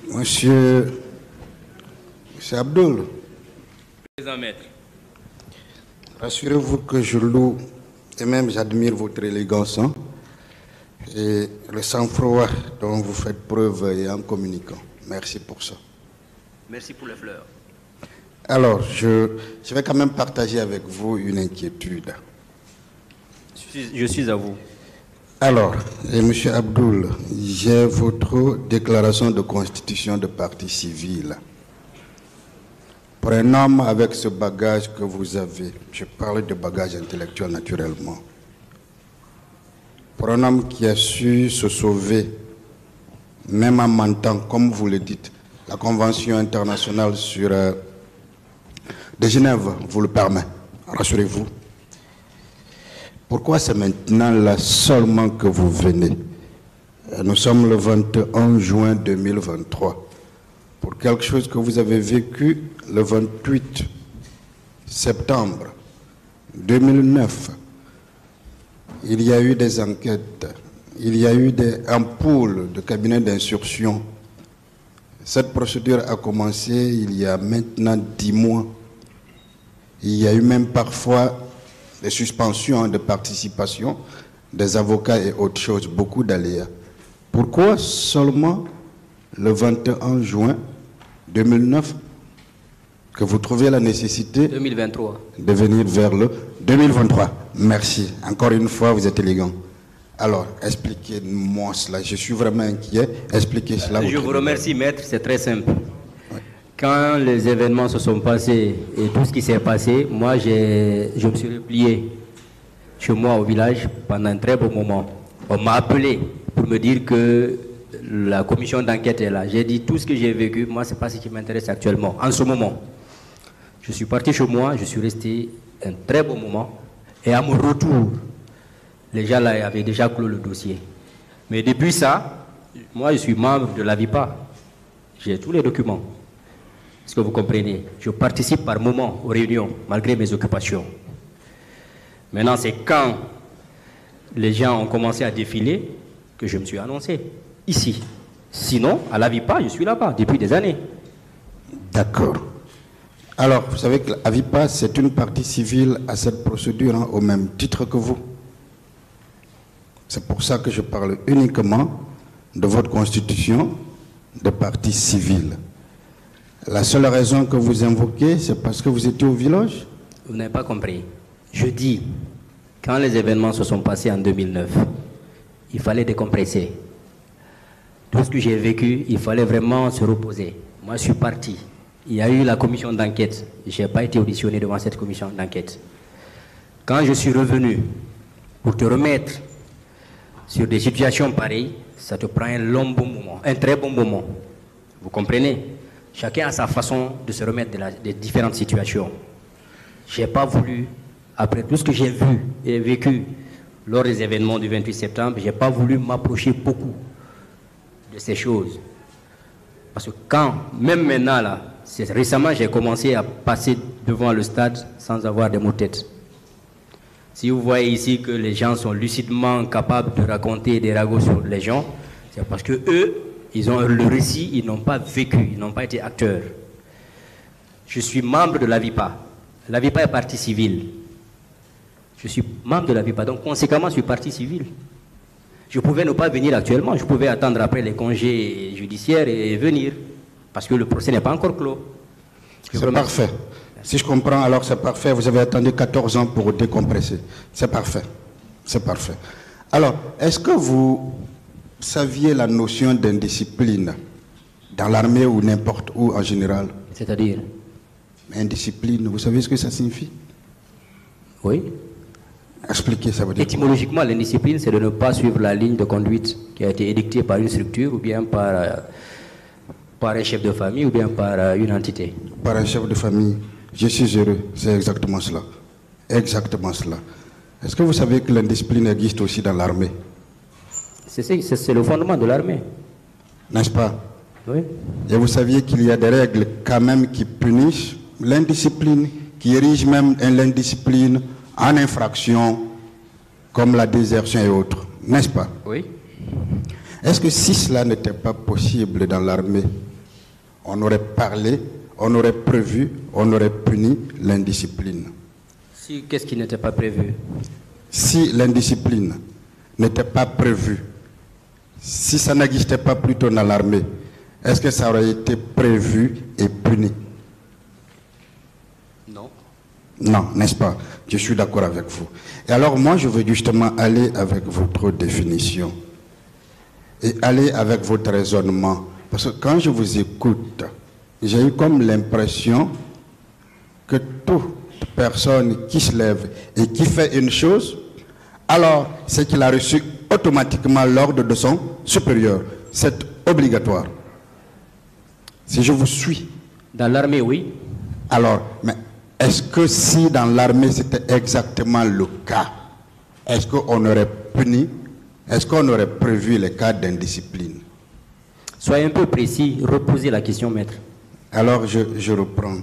Monsieur Abdoul, rassurez-vous que je loue et même j'admire votre élégance et le sang-froid dont vous faites preuve et en communiquant. Merci pour ça. Merci pour les fleurs. Alors, je vais quand même partager avec vous une inquiétude. Je suis à vous. Alors, Monsieur Abdoul, j'ai votre déclaration de constitution de parti civil. Pour un homme avec ce bagage que vous avez, je parle de bagage intellectuel naturellement, pour un homme qui a su se sauver, même en mentant, comme vous le dites, la Convention internationale de Genève vous le permet, rassurez-vous. Pourquoi c'est maintenant là seulement que vous venez? Nous sommes le 21 juin 2023. Pour quelque chose que vous avez vécu le 28 septembre 2009, il y a eu des enquêtes, il y a eu un pool de cabinets d'instruction. Cette procédure a commencé il y a maintenant 10 mois. Il y a eu même parfois des suspensions de participation des avocats et autres choses, beaucoup d'aléas. Pourquoi seulement le 21 juin 2009 que vous trouvez la nécessité 2023 de venir vers le 2023? Merci. Encore une fois, vous êtes élégant. Alors, expliquez-moi cela. Je suis vraiment inquiet. Expliquez cela. Je vous remercie, maître. C'est très simple. Quand les événements se sont passés et tout ce qui s'est passé, moi, je me suis replié chez moi au village pendant un très bon moment. On m'a appelé pour me dire que la commission d'enquête est là. J'ai dit tout ce que j'ai vécu, moi, ce n'est pas ce qui m'intéresse actuellement, en ce moment. Je suis parti chez moi, je suis resté un très bon moment. Et à mon retour, les gens là avaient déjà clos le dossier. Mais depuis ça, moi, je suis membre de l'AVIPA. J'ai tous les documents. Est-ce que vous comprenez? Je participe par moment aux réunions, malgré mes occupations. Maintenant, c'est quand les gens ont commencé à défiler que je me suis annoncé, ici. Sinon, à l'AVIPA, je suis là-bas, depuis des années. D'accord. Alors, vous savez que l'AVIPA, c'est une partie civile à cette procédure, au même titre que vous. C'est pour ça que je parle uniquement de votre constitution de partie civile. La seule raison que vous invoquez, c'est parce que vous étiez au village? Vous n'avez pas compris. Je dis, quand les événements se sont passés en 2009, il fallait décompresser. Tout ce que j'ai vécu, il fallait vraiment se reposer. Moi, je suis parti. Il y a eu la commission d'enquête. Je n'ai pas été auditionné devant cette commission d'enquête. Quand je suis revenu pour te remettre sur des situations pareilles, ça te prend un bon moment, un très bon moment. Vous comprenez? Chacun a sa façon de se remettre des différentes situations. Je n'ai pas voulu, après tout ce que j'ai vu et vécu lors des événements du 28 septembre, je n'ai pas voulu m'approcher beaucoup de ces choses. Parce que quand, même maintenant, là, récemment, j'ai commencé à passer devant le stade sans avoir de mots de tête. Si vous voyez ici que les gens sont lucidement capables de raconter des ragots sur les gens, c'est parce que eux, ils ont le récit, ils n'ont pas vécu, ils n'ont pas été acteurs. Je suis membre de l'AVIPA. L'AVIPA est partie civile. Je suis membre de l'AVIPA, donc conséquemment, je suis partie civile. Je pouvais ne pas venir actuellement, je pouvais attendre après les congés judiciaires et venir, parce que le procès n'est pas encore clos. C'est parfait. Si je comprends, alors c'est parfait. Vous avez attendu 14 ans pour décompresser. C'est parfait. C'est parfait. Alors, est-ce que vous saviez la notion d'indiscipline dans l'armée ou n'importe où en général? C'est-à-dire? Indiscipline, vous savez ce que ça signifie? Oui. Expliquez, ça veut dire. Étymologiquement, l'indiscipline, c'est de ne pas suivre la ligne de conduite qui a été édictée par une structure ou bien par un chef de famille ou bien par une entité. Par un chef de famille. Je suis heureux, c'est exactement cela. Exactement cela. Est-ce que vous savez que l'indiscipline existe aussi dans l'armée? C'est le fondement de l'armée. N'est-ce pas? Oui. Et vous saviez qu'il y a des règles quand même qui punissent l'indiscipline, qui érigent même l'indiscipline en infraction, comme la désertion et autres. N'est-ce pas? Oui. Est-ce que si cela n'était pas possible dans l'armée, on aurait parlé, on aurait prévu, on aurait puni l'indiscipline. Si, qu'est-ce qui n'était pas prévu? Si l'indiscipline n'était pas prévue, si ça n'existait pas plutôt dans l'armée, est-ce que ça aurait été prévu et puni? Non. Non, n'est-ce pas? Je suis d'accord avec vous. Et alors moi, je veux justement aller avec votre définition et aller avec votre raisonnement. Parce que quand je vous écoute, j'ai eu comme l'impression que toute personne qui se lève et qui fait une chose, alors c'est qu'il a reçu automatiquement l'ordre de son supérieur. C'est obligatoire. Si je vous suis. Dans l'armée, oui. Alors, mais est-ce que si dans l'armée c'était exactement le cas, est-ce qu'on aurait puni, est-ce qu'on aurait prévu les cas d'indiscipline? Soyez un peu précis, reposez la question, maître. Alors je reprends.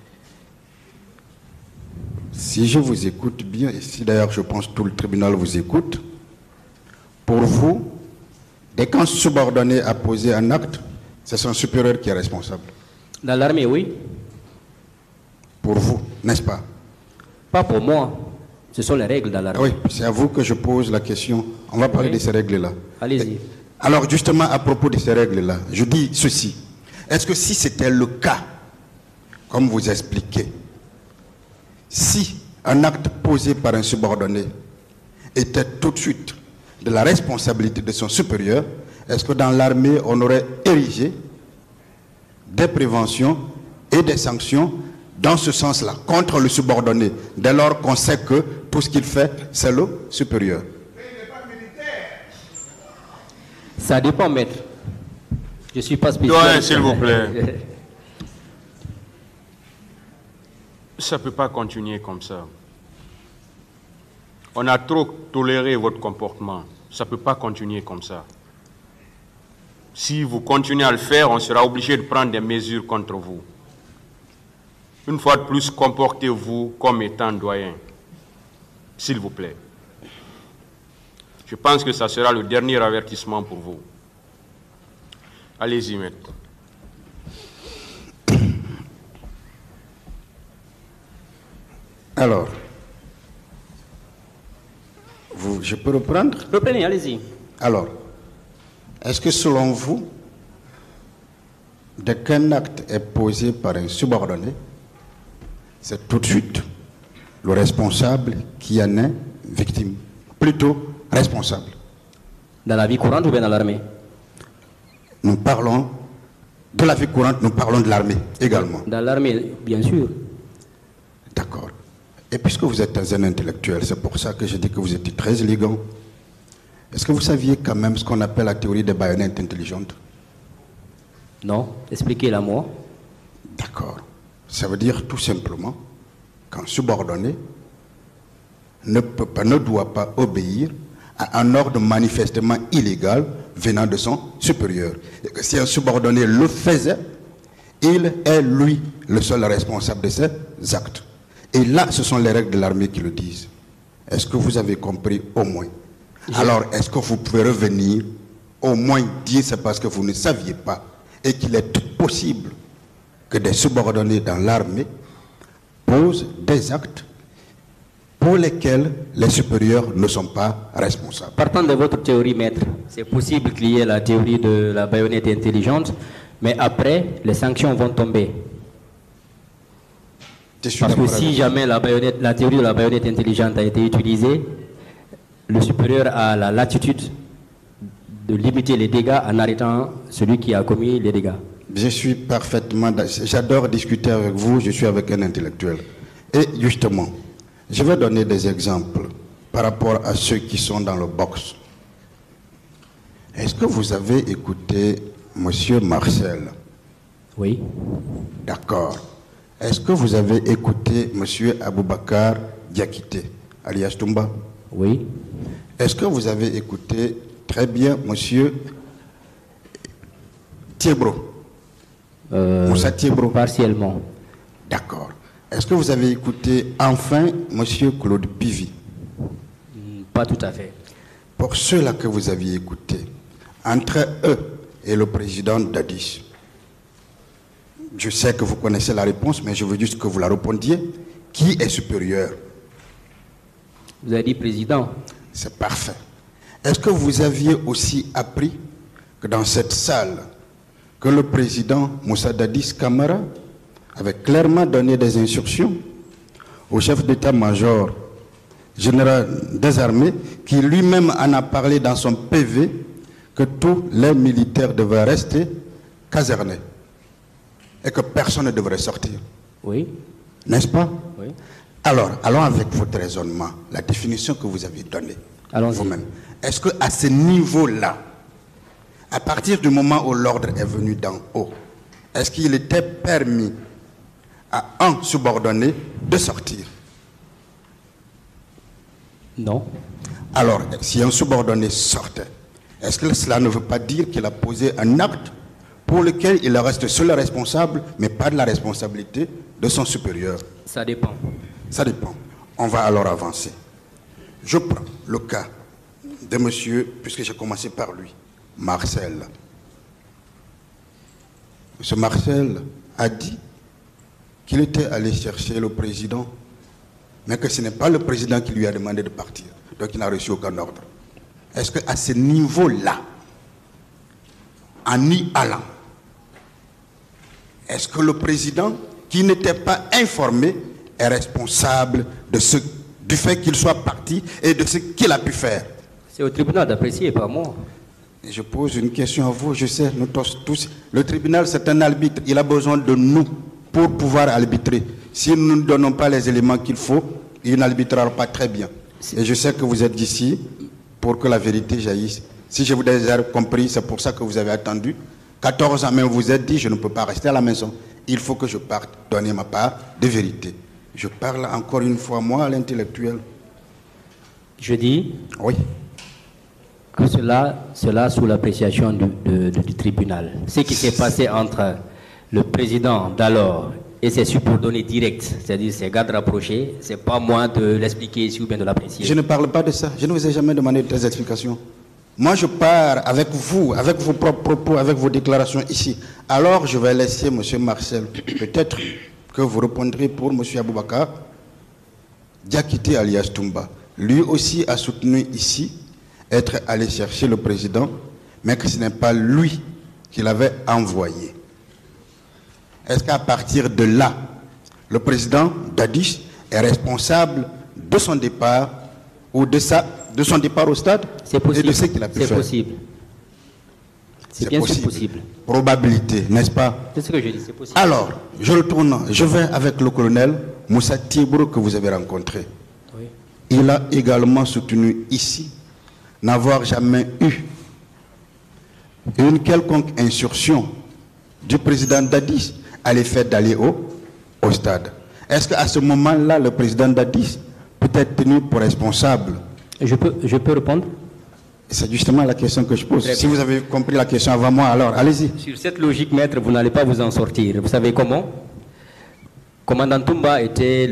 Si je vous écoute bien, et si d'ailleurs je pense que tout le tribunal vous écoute, pour vous, dès qu'un subordonné a posé un acte, c'est son supérieur qui est responsable. Dans l'armée, oui. Pour vous, n'est-ce pas? Pas pour moi. Ce sont les règles dans l'armée. Oui, c'est à vous que je pose la question. On va parler de ces règles-là. Allez-y. Alors justement, à propos de ces règles-là, je dis ceci. Est-ce que si c'était le cas, comme vous expliquez, si un acte posé par un subordonné était tout de suite de la responsabilité de son supérieur, est-ce que dans l'armée, on aurait érigé des préventions et des sanctions dans ce sens-là, contre le subordonné, dès lors qu'on sait que tout ce qu'il fait, c'est le supérieur? Ça dépend, maître. Je ne suis pas spécialiste. Doyen, s'il vous plaît. Ça ne peut pas continuer comme ça. On a trop toléré votre comportement. Ça ne peut pas continuer comme ça. Si vous continuez à le faire, on sera obligé de prendre des mesures contre vous. Une fois de plus, comportez-vous comme étant doyen. S'il vous plaît. Je pense que ça sera le dernier avertissement pour vous. Allez-y, maître. Alors, je peux reprendre? Reprenez, allez-y. Alors, est-ce que selon vous, dès qu'un acte est posé par un subordonné, c'est tout de suite le responsable qui en est victime? Plutôt responsable. Dans la vie courante ou bien dans l'armée? Nous parlons de la vie courante, nous parlons de l'armée également. Dans l'armée, bien sûr. D'accord. Et puisque vous êtes un intellectuel, c'est pour ça que je dis que vous étiez très élégant. Est-ce que vous saviez quand même ce qu'on appelle la théorie des baïonnettes intelligentes? Non, expliquez-la moi. D'accord. Ça veut dire tout simplement qu'un subordonné ne doit pas obéir à un ordre manifestement illégal venant de son supérieur. Et que si un subordonné le faisait, il est lui le seul responsable de ses actes. Et là, ce sont les règles de l'armée qui le disent. Est-ce que vous avez compris au moins? Alors, est-ce que vous pouvez revenir, au moins dire c'est parce que vous ne saviez pas et qu'il est possible que des subordonnés dans l'armée posent des actes pour lesquels les supérieurs ne sont pas responsables? Partant de votre théorie, maître, c'est possible qu'il y ait la théorie de la baïonnette intelligente, mais après, les sanctions vont tomber. Parce que si jamais la théorie de la baïonnette intelligente a été utilisée, le supérieur a la latitude de limiter les dégâts en arrêtant celui qui a commis les dégâts. Je suis parfaitement... J'adore discuter avec vous, je suis avec un intellectuel. Et justement, je vais donner des exemples par rapport à ceux qui sont dans le box. Est-ce que vous avez écouté M. Marcel? Oui. D'accord. Est-ce que vous avez écouté M. Aboubakar Diakité, alias Toumba? Oui. Est-ce que vous avez écouté très bien M. Thiebro? Moussa Thiebro? Partiellement. D'accord. Est-ce que vous avez écouté enfin M. Claude Pivy? Pas tout à fait. Pour ceux-là que vous aviez écoutés, entre eux et le président Dadis, Je sais que vous connaissez la réponse, mais je veux juste que vous la répondiez. Qui est supérieur? Vous avez dit président. C'est parfait. Est-ce que vous aviez aussi appris que dans cette salle, que le président Moussa Dadis Camara avait clairement donné des instructions au chef d'état-major général des armées, qui lui-même en a parlé dans son PV, que tous les militaires devaient rester casernés et que personne ne devrait sortir? Oui. N'est-ce pas? Oui. Alors, allons avec votre raisonnement, la définition que vous avez donnée vous-même. Est-ce qu'à ce niveau-là, à partir du moment où l'ordre est venu d'en haut, est-ce qu'il était permis à un subordonné de sortir? Non. Alors, si un subordonné sortait, est-ce que cela ne veut pas dire qu'il a posé un acte pour lequel il reste seul responsable, mais pas de la responsabilité de son supérieur? Ça dépend. Ça dépend. On va alors avancer. Je prends le cas de monsieur, puisque j'ai commencé par lui, Marcel. Monsieur Marcel a dit qu'il était allé chercher le président, mais que ce n'est pas le président qui lui a demandé de partir. Donc il n'a reçu aucun ordre. Est-ce qu'à ce niveau-là, en y allant, est-ce que le président, qui n'était pas informé, est responsable de du fait qu'il soit parti et de ce qu'il a pu faire? C'est au tribunal d'apprécier, pas moi. Je pose une question à vous, je sais, nous tous. Le tribunal, c'est un arbitre. Il a besoin de nous pour pouvoir arbitrer. Si nous ne donnons pas les éléments qu'il faut, il n'arbitrera pas très bien. Et je sais que vous êtes ici pour que la vérité jaillisse. Si je vous ai compris, c'est pour ça que vous avez attendu. 14 ans même, vous êtes dit, je ne peux pas rester à la maison. Il faut que je parte donner ma part de vérité. Je parle encore une fois, moi, à l'intellectuel. Je dis oui, que cela sous l'appréciation du tribunal. Ce qui s'est passé entre le président d'alors et ses subordonnés directs, c'est-à-dire ses gardes rapprochés, c'est pas moi de l'expliquer ici ou bien de l'apprécier. Je ne parle pas de ça. Je ne vous ai jamais demandé des explications. Moi, je pars avec vous, avec vos propres propos, avec vos déclarations ici. Alors, je vais laisser M. Marcel, peut-être que vous répondrez pour M. Aboubakar, Diakité alias Toumba. Lui aussi a soutenu ici être allé chercher le président, mais que ce n'est pas lui qui l'avait envoyé. Est-ce qu'à partir de là, le président Dadis est responsable de son départ ou de son départ au stade et de ce qu'il a pu faire? C'est possible. C'est bien possible. Probabilité, n'est-ce pas? C'est ce que je dis, c'est possible. Alors, je retourne, je vais avec le colonel Moussa Tiebro que vous avez rencontré. Oui. Il a également soutenu ici n'avoir jamais eu une quelconque insurrection du président Dadis à l'effet d'aller au stade. Est-ce qu'à ce moment-là, le président Dadis peut être tenu pour responsable? Je peux répondre? C'est justement la question que je pose. Si vous avez compris la question avant moi, alors allez-y. Sur cette logique, maître, vous n'allez pas vous en sortir. Vous savez comment? Commandant Toumba était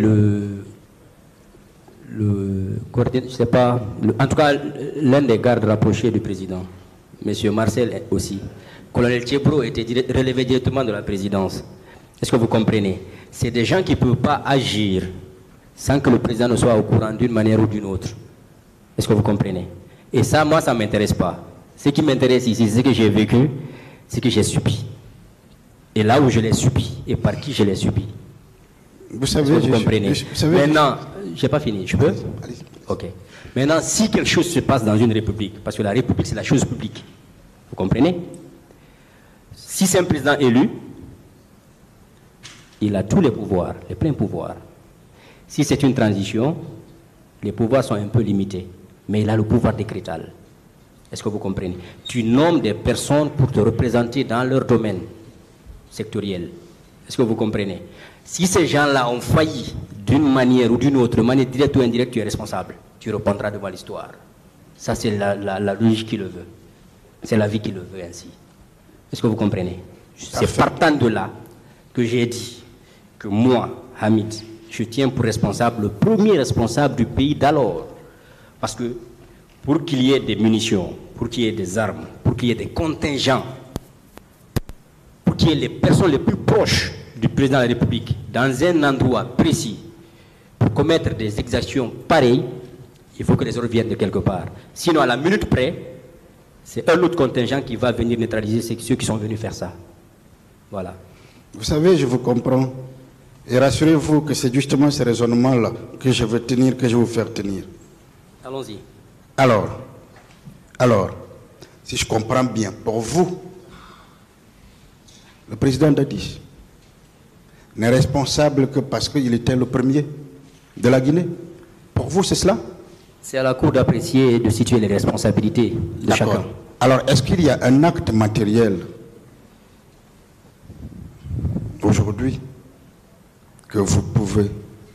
je sais pas, en tout cas, l'un des gardes rapprochés du président. Monsieur Marcel aussi. Colonel Thiebro était relevé directement de la présidence. Est-ce que vous comprenez? C'est des gens qui ne peuvent pas agir sans que le président ne soit au courant d'une manière ou d'une autre. Est-ce que vous comprenez? Et ça, moi, ça ne m'intéresse pas. Ce qui m'intéresse ici, c'est ce que j'ai vécu, c'est que j'ai subi. Et là où je l'ai subi, et par qui je l'ai subi. Vous savez, vous comprenez? Maintenant, je n'ai pas fini, je peux? Ok. Maintenant, si quelque chose se passe dans une république, parce que la république, c'est la chose publique, vous comprenez? Si c'est un président élu, il a tous les pouvoirs, les pleins pouvoirs. Si c'est une transition, les pouvoirs sont un peu limités, mais il a le pouvoir décrétal. Est-ce que vous comprenez? Tu nommes des personnes pour te représenter dans leur domaine sectoriel. Est-ce que vous comprenez? Si ces gens-là ont failli d'une manière ou d'une autre, de manière directe ou indirecte, tu es responsable. Tu répondras devant l'histoire. Ça, c'est la logique qui le veut. C'est la vie qui le veut ainsi. Est-ce que vous comprenez? C'est partant de là que j'ai dit que moi, Hamid, je tiens pour responsable le premier responsable du pays d'alors. Parce que pour qu'il y ait des munitions, pour qu'il y ait des armes, pour qu'il y ait des contingents, pour pour qu'il y ait les personnes les plus proches du président de la République dans un endroit précis pour commettre des exactions pareilles, il faut que les ordres viennent de quelque part. Sinon, à la minute près, c'est un autre contingent qui va venir neutraliser ceux qui sont venus faire ça. Voilà. Vous savez, je vous comprends. Et rassurez-vous que c'est justement ce raisonnement-là que je veux tenir, que je vais vous faire tenir. Allons-y. Alors, si je comprends bien, pour vous, le président Dadis n'est responsable que parce qu'il était le premier de la Guinée. Pour vous, c'est cela? C'est à la Cour d'apprécier et de situer les responsabilités de chacun. Alors, est-ce qu'il y a un acte matériel aujourd'hui que vous pouvez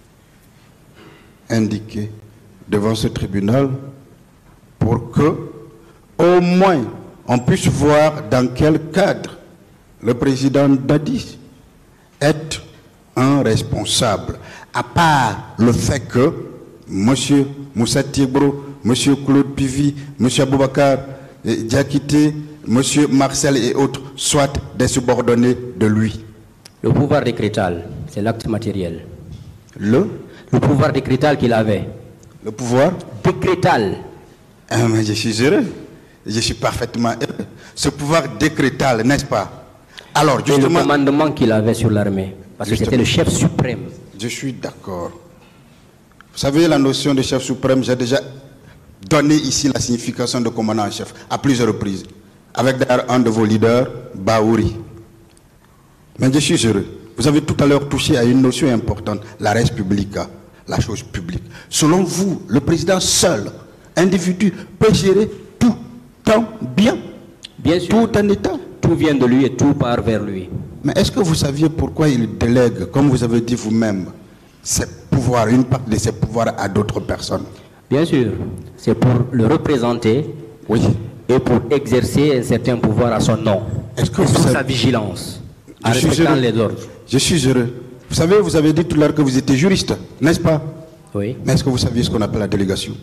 indiquer devant ce tribunal pour que, au moins, on puisse voir dans quel cadre le président Dadis est un responsable, à part le fait que M. Moussa Tiebro, M. Claude Pivy, M. Aboubakar Diakité, M. Marcel et autres soient des subordonnés de lui. Le pouvoir décrétal, c'est l'acte matériel. Le pouvoir décrétal qu'il avait. Le pouvoir décrétal. Ah, mais je suis heureux. Je suis parfaitement heureux. Ce pouvoir décrétal, n'est-ce pas? Alors, justement, le commandement qu'il avait sur l'armée. Parce que c'était le chef suprême. Je suis d'accord. Vous savez, la notion de chef suprême, j'ai déjà donné ici la signification de commandant en chef à plusieurs reprises. Avec d'ailleurs un de vos leaders, Baouri. Mais je suis heureux. Vous avez tout à l'heure touché à une notion importante, la res publica, la chose publique. Selon vous, le président seul, individu, peut gérer tout en bien, bien sûr, tout en état. Tout vient de lui et tout part vers lui. Mais est-ce que vous saviez pourquoi il délègue, comme vous avez dit vous-même, ses pouvoirs, une partie de ses pouvoirs à d'autres personnes? Bien sûr, c'est pour le représenter, oui, et pour exercer un certain pouvoir à son nom. Est-ce que vous savez... sa vigilance, en respectant les ordres. Je suis heureux. Vous savez, vous avez dit tout à l'heure que vous étiez juriste, n'est-ce pas? Oui. Mais est-ce que vous saviez ce qu'on appelle la délégation?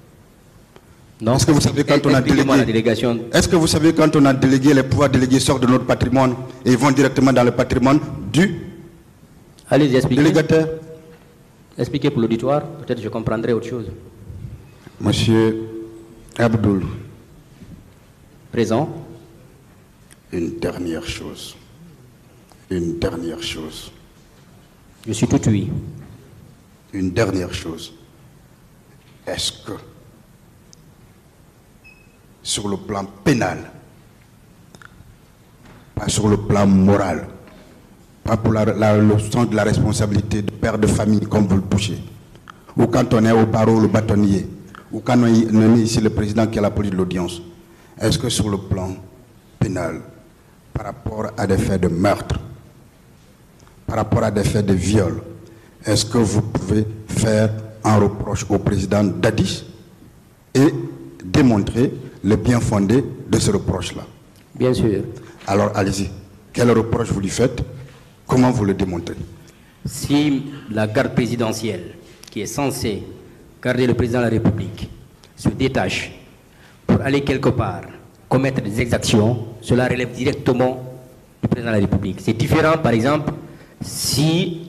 Non. Est-ce que vous savez quand on a délégué, délégation... est-ce que vous savez quand on a délégué, les pouvoirs délégués sortent de notre patrimoine et ils vont directement dans le patrimoine du délégataire? Expliquez pour l'auditoire, peut-être je comprendrai autre chose. Monsieur Abdoul. Présent. Une dernière chose. Une dernière chose. Je suis tout oui. Une dernière chose. Est-ce que, sur le plan pénal, pas sur le plan moral, pas pour le sens de la responsabilité de père de famille comme vous le touchez, ou quand on est au barreau, le bâtonnier, ou quand on est ici le président qui a la police de l'audience, est-ce que sur le plan pénal, par rapport à des faits de meurtre, par rapport à des faits de viol, est-ce que vous pouvez faire un reproche au président Dadis et démontrer le bien fondé de ce reproche-là? Bien sûr. Alors allez-y. Quel reproche vous lui faites? Comment vous le démontrez? Si la garde présidentielle, qui est censée garder le président de la République, se détache pour aller quelque part, commettre des exactions, cela relève directement du président de la République. C'est différent, par exemple, si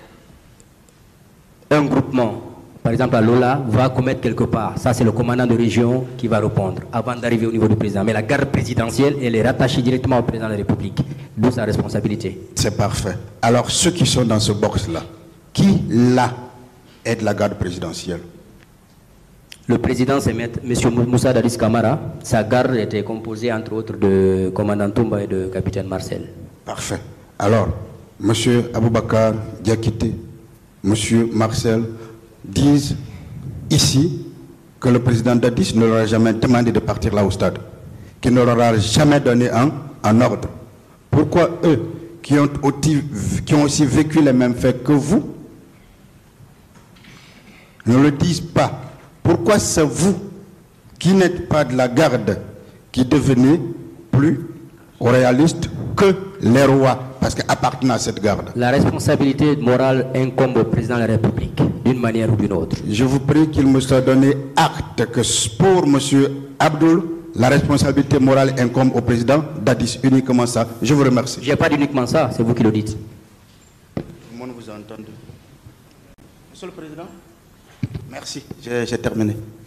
un groupement, par exemple à Lola, va commettre quelque part. Ça, c'est le commandant de région qui va répondre avant d'arriver au niveau du président. Mais la garde présidentielle, elle est rattachée directement au président de la République, d'où sa responsabilité. C'est parfait. Alors, ceux qui sont dans ce box-là, qui, là, est de la garde présidentielle? Le président, c'est M. Moussa Dadis Camara. Sa garde était composée, entre autres, de commandant Toumba et de capitaine Marcel. Parfait. Alors, M. Aboubakar Diakité, M. Marcel, disent ici que le président Dadis ne leur a jamais demandé de partir là au stade, qu'il ne leur a jamais donné un ordre. Pourquoi eux, qui ont aussi vécu les mêmes faits que vous, ne le disent pas? Pourquoi c'est vous, qui n'êtes pas de la garde, qui devenez plus réaliste que les rois, parce qu'appartenant à cette garde? La responsabilité morale incombe au président de la République, d'une manière ou d'une autre. Je vous prie qu'il me soit donné acte que pour M. Abdoul, la responsabilité morale incombe au président Dadis, uniquement ça. Je vous remercie. Je n'ai pas dit uniquement ça, c'est vous qui le dites. Tout le monde vous a entendu. Monsieur le Président, merci, j'ai terminé.